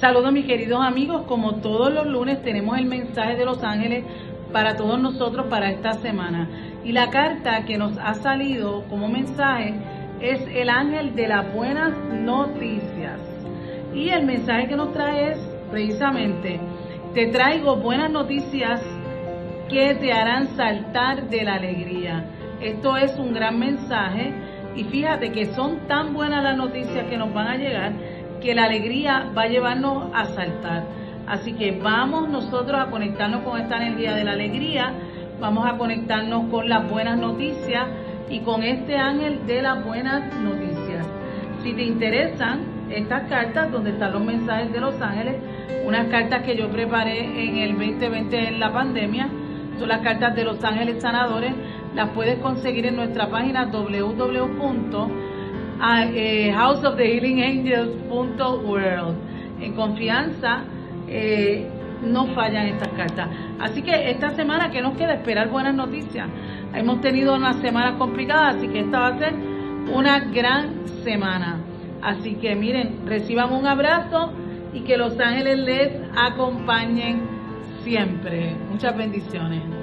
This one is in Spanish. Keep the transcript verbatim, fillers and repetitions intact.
Saludos mis queridos amigos, como todos los lunes tenemos el mensaje de los ángeles para todos nosotros para esta semana. Y la carta que nos ha salido como mensaje es el ángel de las buenas noticias. Y el mensaje que nos trae es precisamente, te traigo buenas noticias que te harán saltar de la alegría. Esto es un gran mensaje y fíjate que son tan buenas las noticias que nos van a llegar que la alegría va a llevarnos a saltar. Así que vamos nosotros a conectarnos con esta energía de la alegría, vamos a conectarnos con las buenas noticias y con este ángel de las buenas noticias. Si te interesan estas cartas donde están los mensajes de los ángeles, unas cartas que yo preparé en el veinte veinte en la pandemia, son las cartas de los ángeles sanadores, las puedes conseguir en nuestra página w w w punto house of the healing angels punto world. En confianza, eh, no fallan estas cartas. Así que esta semana, que nos queda? Esperar buenas noticias. Hemos tenido unas semanas complicadas, así que esta va a ser una gran semana. Así que miren, reciban un abrazo y que los ángeles les acompañen siempre. Muchas bendiciones.